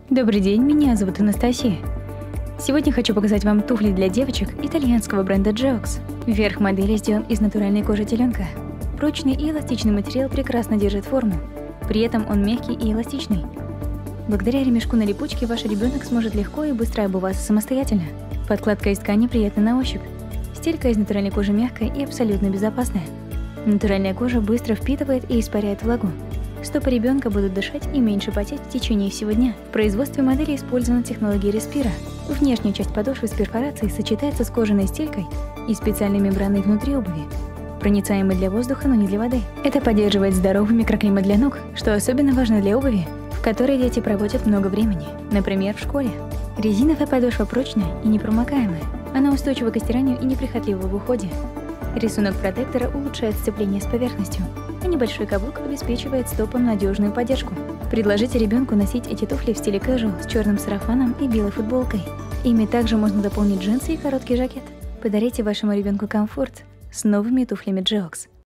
Добрый день, меня зовут Анастасия. Сегодня хочу показать вам туфли для девочек итальянского бренда Geox. Верх модели сделан из натуральной кожи теленка. Прочный и эластичный материал прекрасно держит форму. При этом он мягкий и эластичный. Благодаря ремешку на липучке ваш ребенок сможет легко и быстро обуваться самостоятельно. Подкладка из ткани приятна на ощупь. Стелька из натуральной кожи мягкая и абсолютно безопасная. Натуральная кожа быстро впитывает и испаряет влагу. Стопы ребенка будут дышать и меньше потеть в течение всего дня. В производстве модели использована технология Respira. Внешняя часть подошвы с перфорацией сочетается с кожаной стелькой и специальной мембраной внутри обуви, проницаемой для воздуха, но не для воды. Это поддерживает здоровый микроклимат для ног, что особенно важно для обуви, в которой дети проводят много времени, например, в школе. Резиновая подошва прочная и непромокаемая. Она устойчива к стиранию и неприхотлива в уходе. Рисунок протектора улучшает сцепление с поверхностью, а небольшой каблук обеспечивает стопам надежную поддержку. Предложите ребенку носить эти туфли в стиле casual с черным сарафаном и белой футболкой. Ими также можно дополнить джинсы и короткий жакет. Подарите вашему ребенку комфорт с новыми туфлями Geox.